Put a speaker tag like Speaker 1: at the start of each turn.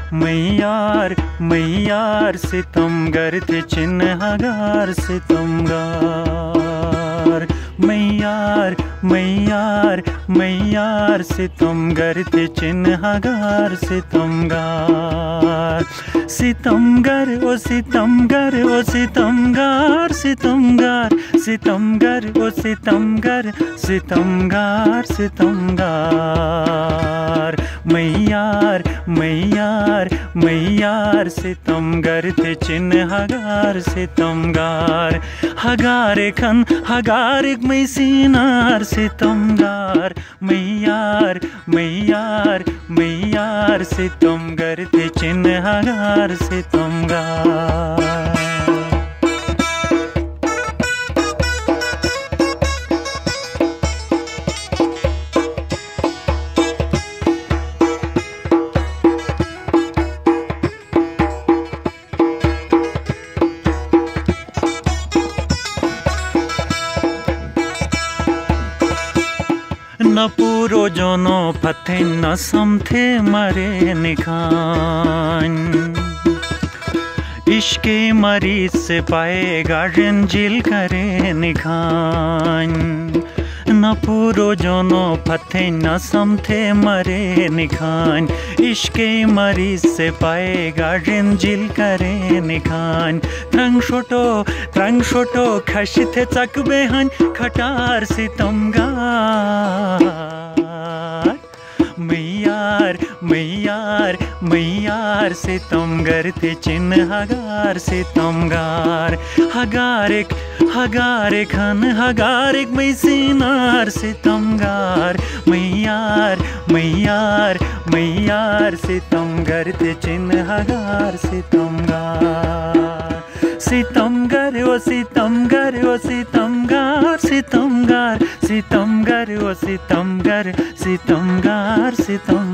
Speaker 1: मैयार मैयार सितमगर थे चिन्हगार सितमगार। मैयार मैयार मैयार सितमगर थे चिन्हगार सितमगार। सितमगर ओ सितमगर ओ सितमगार सितमगार सितमगर ओ सितमगर सितमगार सितमगार। मैयार मैयार मैयार सितमगर थे चिन्हगार सितमगार। हगारे खन हगारिक मैसीनार सितमगार। मैयार मैयार मैयार सितमगर थे चिन्हगार सितमगार। न पूरो जोनो फथे न समथे मरे निखान। इश्के मरीज से पाएगा रंजिल करे निखान। न पूरो जोनो फथे न समथे मरे निखान। इश्के मरीज से पाएगा रंजिल करे निखान। त्रंग छोटो खशिथे चक बेहन खटार सितमगार। मैयार मैयार मैयार सितमगर थे चिन्हगार सितमगार। हगारे खन हगारिक मैसीनार सितमगार। मैयार मैयार मैयार सितमगर थे चिन्हगार सितमगार। सितमगर ओ सितमगर ओ सितमगार सितमगार सितमगर ओ सितमगर सितमगार सितम